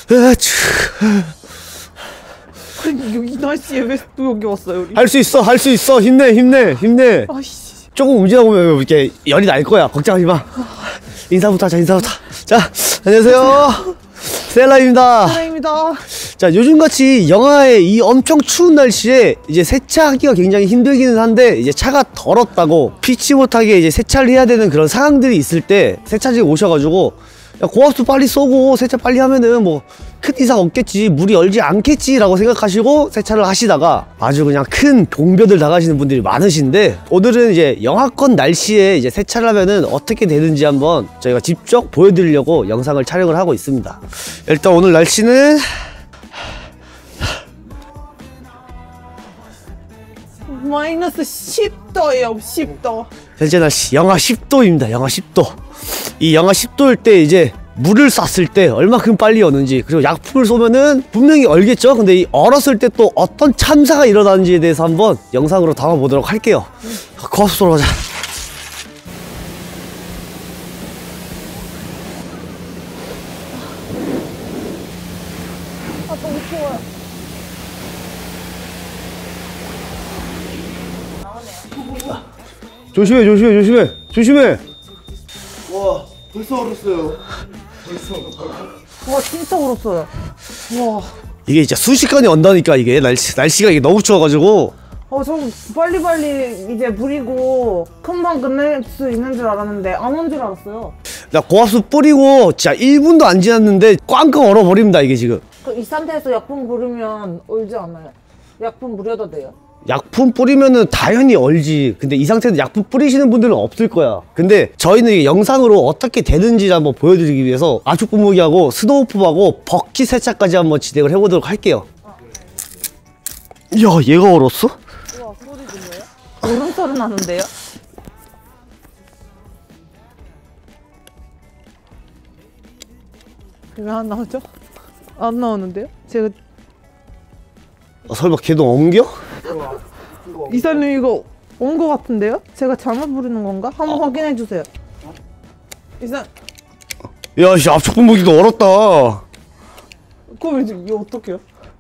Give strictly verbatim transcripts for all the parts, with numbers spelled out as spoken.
아니 여기 날씨에 왜 또 여기 왔어요? 할 수 있어, 할 수 있어. 힘내, 힘내, 힘내. 아이씨. 조금 움직이다 보면 이렇게 열이 날 거야. 걱정하지 마. 인사부터 하자, 인사부터. 자, 안녕하세요. 셀라입니다. 셀라입니다. 자, 요즘같이 영하의 이 엄청 추운 날씨에 이제 세차하기가 굉장히 힘들기는 한데, 이제 차가 더럽다고 피치 못하게 이제 세차를 해야 되는 그런 상황들이 있을 때 세차직에 오셔가지고, 야, 고압수 빨리 쏘고 세차 빨리 하면은 뭐 큰 이상 없겠지, 물이 얼지 않겠지 라고 생각하시고 세차를 하시다가 아주 그냥 큰 봉변을 당하시는 분들이 많으신데, 오늘은 이제 영하권 날씨에 이제 세차를 하면은 어떻게 되는지 한번 저희가 직접 보여드리려고 영상을 촬영을 하고 있습니다. 일단 오늘 날씨는 마이너스 십 도예요. 십 도. 현재 날씨 영하 십 도입니다. 영하 십 도. 이 영하 십 도일 때 이제 물을 쐈을 때 얼마큼 빨리 오는지, 그리고 약품을 쏘면은 분명히 얼겠죠. 근데 이 얼었을 때 또 어떤 참사가 일어나는지에 대해서 한번 영상으로 담아보도록 할게요. 고압수 쏘러 가자. 아 너무 추워요. 조심해, 조심해, 조심해, 조심해. 와, 벌써 얼었어요. 벌써. 와 진짜 얼었어요. 와. 이게 진짜 순식간에 온다니까. 이게 날씨, 날씨가 이게 너무 추워가지고. 어, 저 빨리빨리 이제 부리고 금방 끝낼 수 있는 줄 알았는데 안 온 줄 알았어요. 나 고압수 뿌리고 진짜 일 분도 안 지났는데 꽝꽝 얼어버립니다 이게 지금. 그 이 상태에서 약품 부르면 얼지 않아요? 약품 부려도 돼요? 약품 뿌리면은 당연히 얼지. 근데 이 상태에서 약품 뿌리시는 분들은 없을 거야. 근데 저희는 이게 영상으로 어떻게 되는지 한번 보여드리기 위해서 압축 분무기하고 스노우폼하고 버킷 세차까지 한번 진행을 해보도록 할게요. 이야, 얘가 얼었어? 우와, 소리 들려요? 얼음 소리 나는데요? 왜 안 나오죠? 안 나오는데요? 제가 아, 설마 걔도 엉겨? 이사님 이거 온 거 같은데요? 제가 잘못 부르는 건가? 한번 어. 확인해 주세요. 이사. 야, 씨, 압축 분무기도 얼었다. 그럼 이제 이거 어떡해요?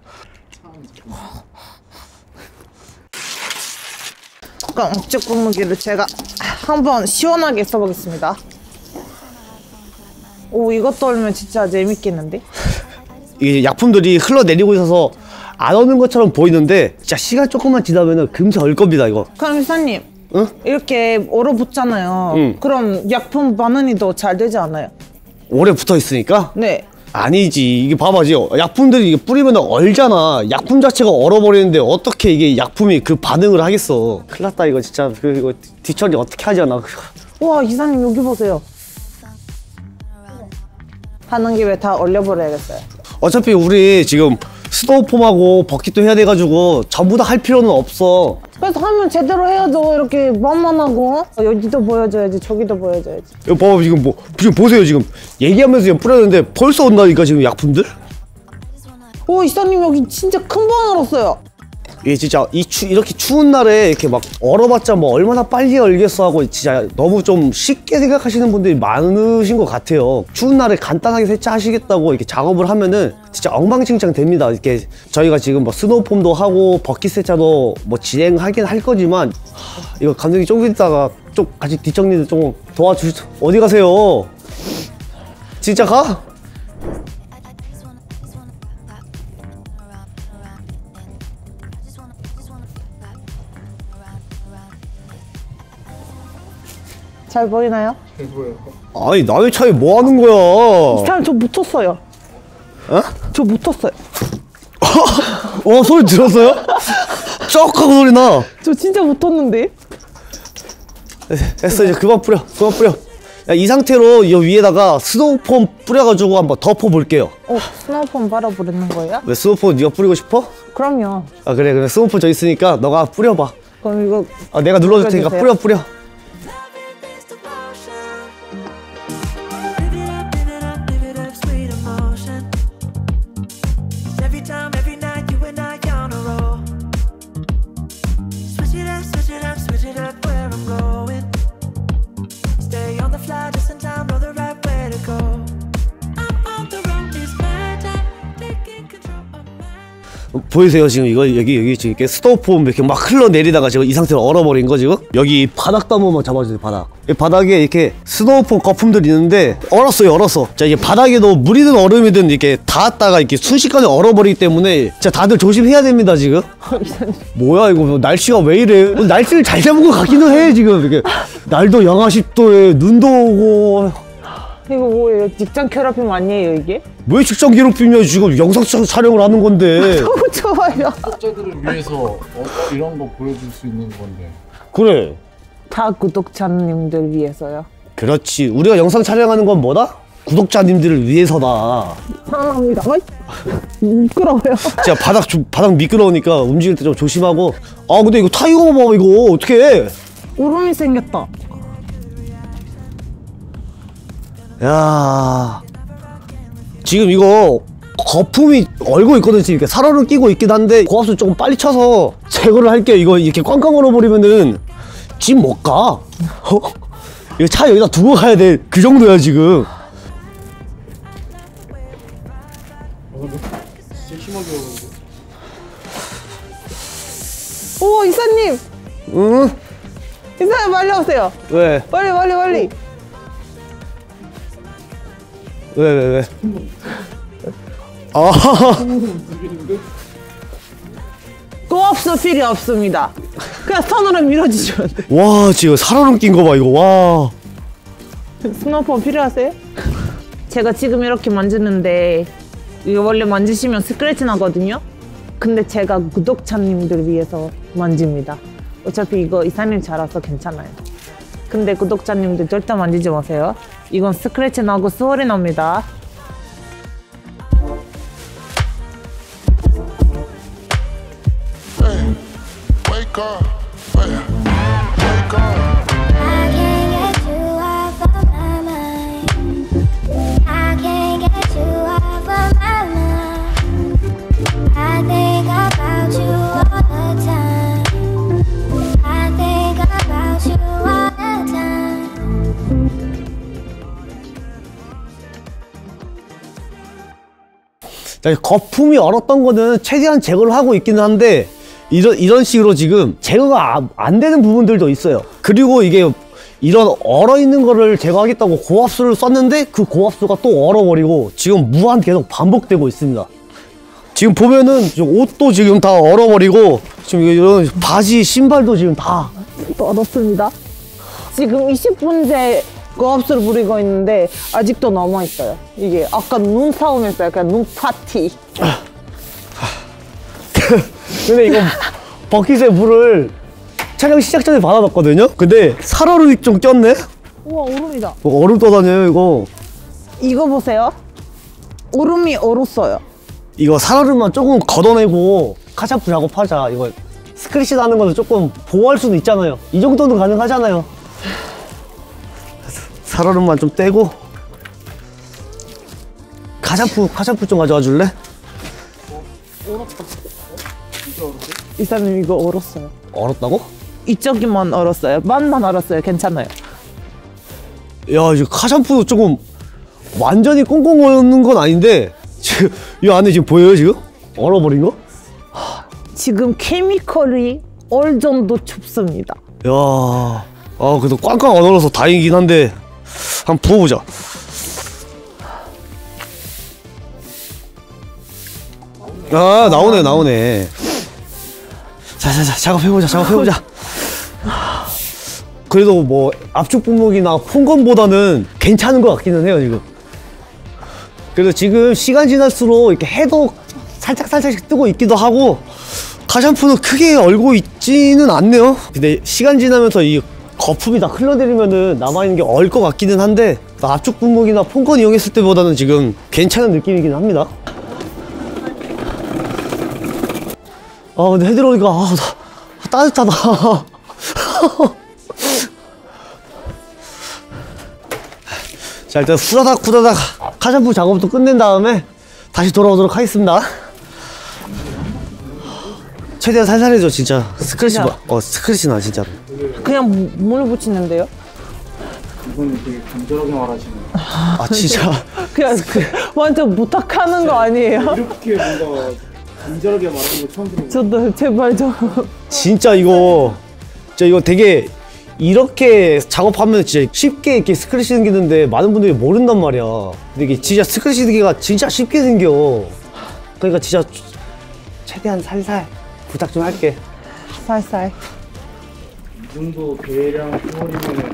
그럼 압축 분무기를 제가 한번 시원하게 써보겠습니다. 오, 이것도 얼면 진짜 재밌겠는데? 이게 약품들이 흘러내리고 있어서 안 오는 것처럼 보이는데 진짜 시간 조금만 지나면은 금세 얼 겁니다 이거. 그럼 이사님, 응? 이렇게 얼어붙잖아요. 응. 그럼 약품 반응이 더 잘 되지 않아요? 오래 붙어 있으니까? 네. 아니지. 이게 봐봐지. 약품들이 이게 뿌리면 얼잖아. 약품 자체가 얼어버리는데 어떻게 이게 약품이 그 반응을 하겠어. 큰일 났다 이거 진짜. 그 이거 뒤처리 어떻게 하지 않아. 와, 이사님 여기 보세요. 하는 김에 다 얼려버려야겠어요. 어차피 우리 지금 스노우폼하고 버킷도 해야 돼가지고 전부 다 할 필요는 없어. 그래서 하면 제대로 해야죠. 이렇게 만만하고 여기도 보여줘야지, 저기도 보여줘야지. 이거 봐봐 지금 뭐 지금 보세요. 지금 얘기하면서 지금 뿌렸는데 벌써 온다니까 지금 약품들. 오, 이사님 여기 진짜 큰 방 얼었어요. 이게 진짜 이 추, 이렇게 추운 날에 이렇게 막 얼어봤자 뭐 얼마나 빨리 얼겠어 하고 진짜 너무 좀 쉽게 생각하시는 분들이 많으신 것 같아요. 추운 날에 간단하게 세차하시겠다고 이렇게 작업을 하면은 진짜 엉망진창 됩니다. 이렇게 저희가 지금 뭐 스노우폼도 하고 버킷 세차도 뭐 진행하긴 할 거지만, 하, 이거 감독님 조금 있다가 좀 같이 뒷정리도 좀 도와주시죠. 어디 가세요? 진짜 가? 잘 보이나요? 잘 보여요. 아니 남의 차에 뭐 하는 거야? 이 사람 저 묻혔어요. 어? 저 묻혔어요. 어, 소리 들었어요? 쩍 하고 소리 나. 저 진짜 묻혔는데? 됐어, 이제 그만 뿌려, 그만 뿌려. 야, 이 상태로 이 위에다가 스노우폼 뿌려가지고 한번 덮어볼게요. 어, 스노우폼 바라보는 거예요? 왜 스노우폼 네가 뿌리고 싶어? 그럼요. 아 그래, 그래. 스노우폼 저 있으니까 너가 뿌려봐. 그럼 이거 아 내가 눌러줄 테니까 뿌려, 뿌려. 보이세요 지금 이거 여기 여기 지금 이렇게 스토어폼 이렇게 막 흘러내리다가 지금 이 상태로 얼어버린 거 지금. 여기 바닥도 한 번만 잡아주세요. 바닥. 이 바닥에 이렇게 스노우폼 거품들이 있는데 얼었어요. 얼었어. 자 이게 바닥에도 물이든 얼음이든 이렇게 닿았다가 이렇게 순식간에 얼어버리기 때문에 진짜 다들 조심해야 됩니다 지금. 뭐야 이거 날씨가 왜 이래? 날씨를 잘 잡은 것 같기는 해 지금. 이렇게 날도 영하 십 도에 눈도 오고. 이거 뭐예요? 직장 괴롭힘 아니에요 이게? 왜 직장 괴롭히냐 지금 영상 촬영을 하는 건데. 너무 좋아요. 구독자들을 위해서 어, 이런 거 보여줄 수 있는 건데. 그래. 다 구독자님들 위해서요. 그렇지. 우리가 영상 촬영하는 건 뭐다? 구독자님들을 위해서다. 사랑합니다. 어이? 미끄러워요. 진짜 바닥 좀 바닥 미끄러우니까 움직일 때 좀 조심하고. 아 근데 이거 타이거 봐 이거 어떡해. 울음이 생겼다. 야 지금 이거 거품이 얼고 있거든. 지금 이렇게 살얼음 끼고 있긴 한데 고압수 조금 빨리 쳐서 제거를 할게요. 이거 이렇게 꽝꽝 얼어버리면은 집 못 가. 어? 이거 차 여기다 두고 가야 돼. 그 정도야 지금. 진짜 심하게 오는데. 오 이사님. 응? 이사님 빨리 오세요. 왜? 빨리 빨리 빨리. 왜 왜 왜? 아 고압수 필요 없습니다. 그냥 손으로 밀어주시면 돼. 와 지금 살얼음 낀 거 봐 이거. 와 스노우폼 필요하세요? 제가 지금 이렇게 만지는데 이거 원래 만지시면 스크래치 나거든요? 근데 제가 구독자님들 위해서 만집니다. 어차피 이거 이사님 잘 와서 괜찮아요. 근데 구독자님들 절대 만지지 마세요. 이건 스크래치 나고 수월이 납니다. Wake up, wake up. I can't get you off of my mind. I can't get you off of my mind. I think about you all the time. I think about you all the time. 자, 거품이 얼었던 거는 최대한 제거를 하고 있기는 한데 이런 이런 식으로 지금 제거가 아, 안 되는 부분들도 있어요. 그리고 이게 이런 얼어 있는 거를 제거하겠다고 고압수를 썼는데 그 고압수가 또 얼어버리고 지금 무한 계속 반복되고 있습니다. 지금 보면은 지금 옷도 지금 다 얼어버리고 지금 이런 바지 신발도 지금 다 얼었습니다. 지금 이십 분째 고압수를 부리고 있는데 아직도 남아있어요. 이게 아까 눈싸움 했어요. 그냥 눈 파티. 근데 이거 버킷에 물을 촬영 시작 전에 받아놨거든요? 근데 살얼음이 좀 꼈네? 우와 얼음이다. 뭐 얼음 떠다녀요 이거. 이거 보세요. 얼음이 얼었어요. 이거 살얼음만 조금 걷어내고 카샤프 작업하자. 이거 스크래치 나는 거는 조금 보호할 수도 있잖아요. 이 정도는 가능하잖아요. 살얼음만 좀 떼고. 카샤프 카샤프 좀 가져와 줄래? 이사님 이거 얼었어요. 얼었다고? 이쪽이만 얼었어요. 만만 얼었어요. 괜찮아요. 야 이거 카샴푸 조금 완전히 꽁꽁 얼는 건 아닌데 지금 이 안에 지금 보여요 지금? 얼어버린 거? 지금 케미컬이 얼 정도 춥습니다. 야, 아 그래도 꽝꽝 안 얼어서 다행이긴 한데 한번 부어보자. 아 나오네 나오네. 자자자 작업해보자 작업해보자. 그래도 뭐 압축 분무기나 폰건보다는 괜찮은 것 같기는 해요 지금. 그래도 지금 시간 지날수록 이렇게 해도 살짝 살짝씩 뜨고 있기도 하고 카샴푸는 크게 얼고 있지는 않네요. 근데 시간 지나면서 이 거품이 다 흘러내리면은 남아있는 게 얼 것 같기는 한데 압축 분무기나 폰건 이용했을 때보다는 지금 괜찮은 느낌이긴 합니다. 아 근데 해들어오니까 아, 따뜻하다. 자 일단 후다닥 후다닥 카샴푸 작업도 끝낸 다음에 다시 돌아오도록 하겠습니다. 최대한 살살해줘 진짜. 스크래치 봐. 어 스크래치 나 진짜. 그냥 무- 물을 붙이는데요? 이건 되게 간절하게 말하시네. 아 진짜. 그냥 그 완전 부탁하는 거 아니에요? 이렇게 뭔가 간절하게 말하는 거 처음 들어보고. 저도 제발 저. 진짜 이거 진짜 이거 되게 이렇게 작업하면 진짜 쉽게 이렇게 스크래치 생기는데 많은 분들이 모른단 말이야. 근데 이게 진짜 스크래치 생기가 진짜 쉽게 생겨. 그러니까 진짜 최대한 살살 부탁 좀 할게. 살살. 이 정도 대량 투어리면은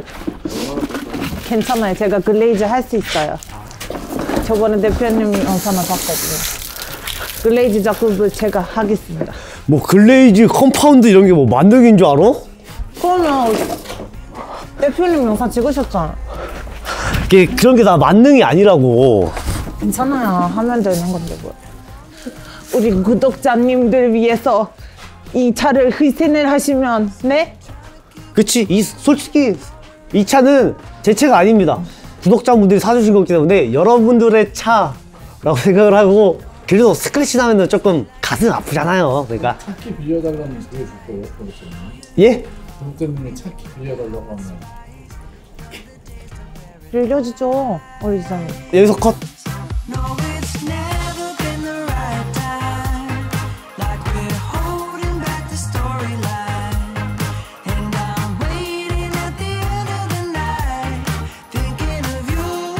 괜찮아요. 제가 글레이즈 할 수 있어요. 저번에 대표님 영상을 봤거든요. 글레이즈 작업을 제가 하겠습니다. 뭐 글레이즈 컴파운드 이런 게 뭐 만능인 줄 알아? 그러면 대표님 영상 찍으셨잖아. 이게 그런 게 다 만능이 아니라고. 괜찮아요. 하면 되는 건데 뭐. 우리 구독자님들 위해서 이 차를 희생을 하시면 네? 그치? 이 솔직히 이 차는 제 차가 아닙니다. 구독자분들이 사주신 거기 때문에 여러분들의 차라고 생각을 하고, 그래도 스크래치 나면은 조금 가슴 아프잖아요. 그러니까 차키 빌려달라면 그게 줄 거예요? 그렇죠. 예? 구독자님이 차키 빌려달라고 하면 빌려주죠. 우리 이사님. 여기서 컷. No, it's never been the right time. Like we're holding back the storyline. And I'm waiting at the end of the night, thinking of you.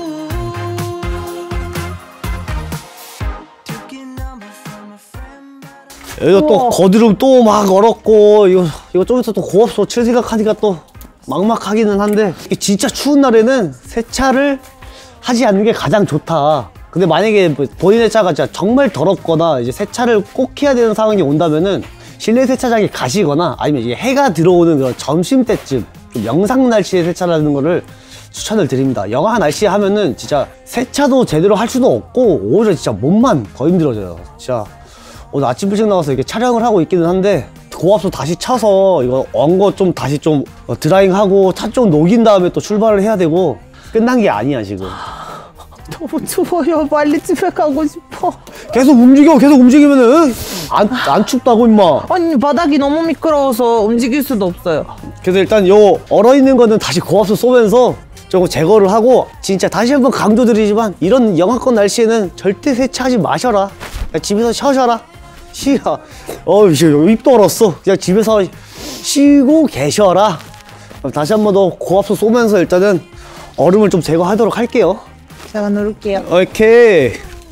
Took your number from a friend, but I 여기서 또 우와. 거드름 또 막 얼었고, 이거 이거 좀 있어 또 고압소 칠 생각하니까 또 막막하기는 한데, 이게 진짜 추운 날에는 세차를 하지 않는 게 가장 좋다. 근데 만약에 뭐 본인의 차가 진짜 정말 더럽거나 이제 세차를 꼭 해야 되는 상황이 온다면은 실내 세차장에 가시거나, 아니면 이제 해가 들어오는 그런 점심 때쯤 좀 영상 날씨에 세차를 하는 거를 추천을 드립니다. 영하 날씨에 하면은 진짜 세차도 제대로 할 수도 없고 오히려 진짜 몸만 더 힘들어져요. 진짜 오늘 아침 일찍 나와서 이렇게 촬영을 하고 있기는 한데, 고압소 다시 쳐서 이거 언 거 좀 다시 좀 드라잉하고 차 좀 녹인 다음에 또 출발을 해야 되고, 끝난 게 아니야 지금. 너무 추워요. 빨리 집에 가고 싶어. 계속 움직여. 계속 움직이면은 안, 안 춥다고 임마. 아니 바닥이 너무 미끄러워서 움직일 수도 없어요. 그래서 일단 요 얼어있는 거는 다시 고압수 쏘면서 조금 제거를 하고, 진짜 다시 한번 강조드리지만 이런 영하권 날씨에는 절대 세차하지 마셔라. 그냥 집에서 쉬어셔라. 쉬어. 어, 입도 얼었어. 그냥 집에서 쉬고 계셔라. 그럼 다시 한번 더 고압수 쏘면서 일단은 얼음을 좀 제거하도록 할게요. 제가 누를게요. 오케이.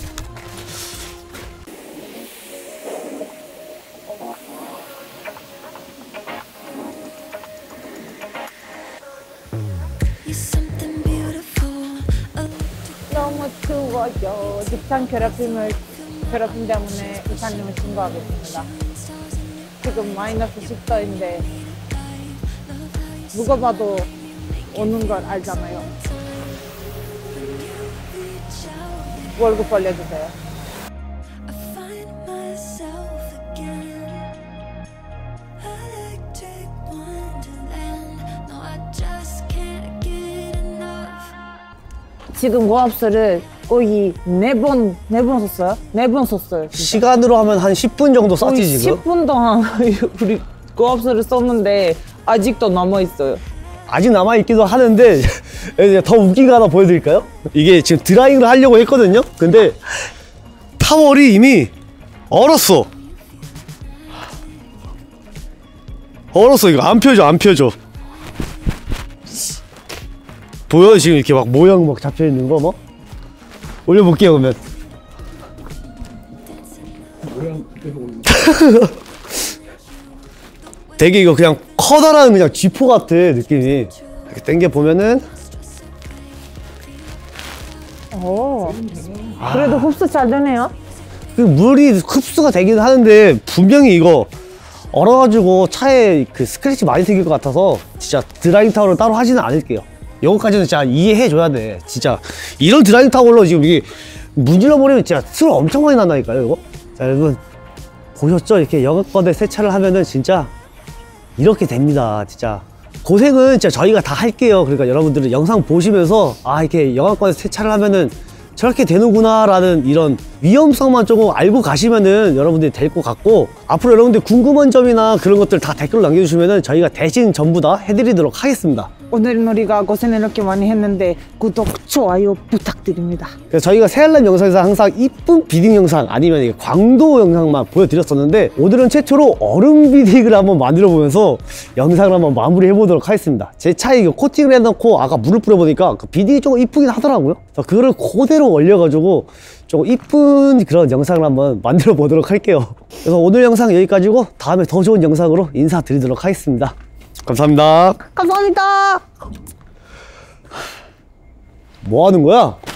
You're something beautiful. 너무 추워요. 직장 괴롭힘을 괴롭힘 때문에 이사님을 신고하겠습니다. 지금 마이너스 십 도인데 누가 봐도 오는 걸 알잖아요. 월급 벌려주세요. I find myself again. Electric wonderland. No, I just can't get enough. 지금 고압수를 거의 네 번, 네 번 썼어요? 네 번 썼어요. 진짜. 시간으로 하면 한 십 분 정도 썼지 거의 지금? 십 분 동안 우리 고압수를 썼는데 아직도 남아있어요. 아직 남아있기도 하는데 이제 더 웃긴 거 하나 보여드릴까요? 이게 지금 드라잉을 하려고 했거든요? 근데 타월이 이미 얼었어. 얼었어. 이거 안 펴져 안 펴져. 보여? 지금 이렇게 막 모양 막 잡혀있는 거 뭐? 올려볼게요 그러면. 모양 그대로 올려. 되게 이거 그냥 커다란 그냥 쥐포 같아 느낌이. 이렇게 당겨 보면은 오, 그래도 흡수 잘 되네요. 그 물이 흡수가 되긴 하는데 분명히 이거 얼어가지고 차에 그 스크래치 많이 생길 것 같아서 진짜 드라잉 타월을 따로 하지는 않을게요. 이거까지는 진짜 이해해줘야 돼. 진짜 이런 드라잉 타월로 지금 이게 문질러 버리면 진짜 술 엄청 많이 난다니까요 이거. 자 여러분 보셨죠? 이렇게 영하권에 세차를 하면은 진짜 이렇게 됩니다. 진짜 고생은 진짜 저희가 다 할게요. 그러니까 여러분들은 영상 보시면서 아 이렇게 영하권에서 세차를 하면은 저렇게 되는구나 라는 이런 위험성만 조금 알고 가시면은 여러분들이 될 것 같고, 앞으로 여러분들 궁금한 점이나 그런 것들 다 댓글로 남겨주시면은 저희가 대신 전부 다 해드리도록 하겠습니다. 오늘은 우리가 고생을 이렇게 많이 했는데 구독, 좋아요 부탁드립니다. 그래서 저희가 새알람 영상에서 항상 이쁜 비딩 영상 아니면 이게 광도 영상만 보여드렸었는데 오늘은 최초로 얼음 비딩을 한번 만들어 보면서 영상을 한번 마무리 해보도록 하겠습니다. 제 차에 이거 코팅을 해놓고 아까 물을 뿌려보니까 그 비딩이 조금 이쁘긴 하더라고요. 그래서 그거를 그대로 올려가지고 조금 이쁜 그런 영상을 한번 만들어 보도록 할게요. 그래서 오늘 영상 여기까지고 다음에 더 좋은 영상으로 인사드리도록 하겠습니다. 감사합니다. 감사합니다. 뭐 하는 거야?